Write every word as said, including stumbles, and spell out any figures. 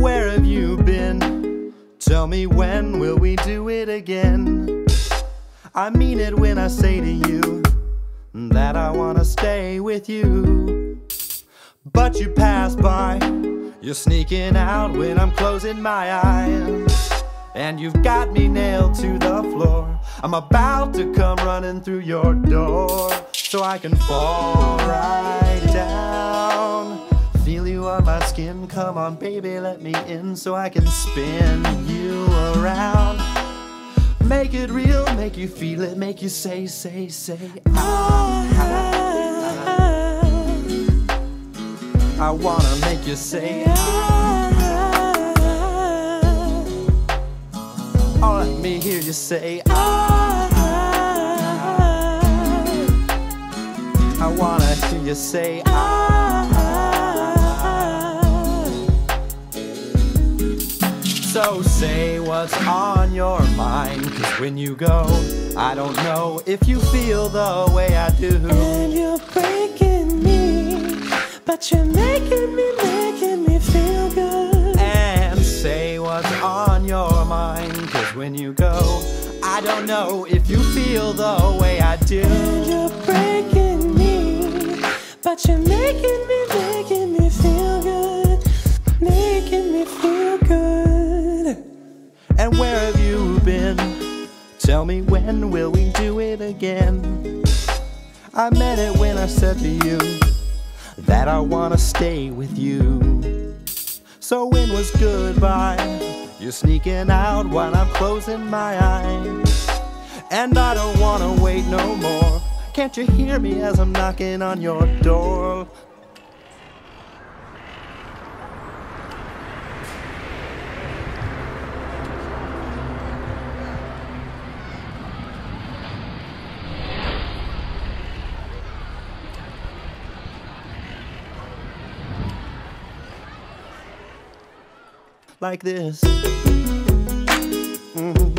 Where have you been? Tell me, when will we do it again? I mean it when I say to you that I wanna stay with you. But you pass by, you're sneaking out when I'm closing my eyes, and you've got me nailed to the floor. I'm about to come running through your door, so I can fall right down. Feel you on my skin, come on baby, let me in, so I can spin you around. Make it real, make you feel it, make you say, say, say, ah, ah, ah. I wanna make you say, ah, ah. Oh, let me hear you say, ah, ah. I wanna hear you say, ah, ah. So say what's on your mind, 'cause when you go, I don't know if you feel the way I do. And you're breaking me, but you're making me, making me feel good. And say what's on your mind, 'cause when you go, I don't know if you feel the way I do. And you're breaking me, but you're making me, making me feel good, making me feel good. And where have you been? Tell me, when will we do it again? I meant it when I said to you that I wanna stay with you. So when was goodbye? You're sneaking out while I'm closing my eyes, and I don't wanna wait no more. Can't you hear me as I'm knocking on your door? Like this. Mm-hmm.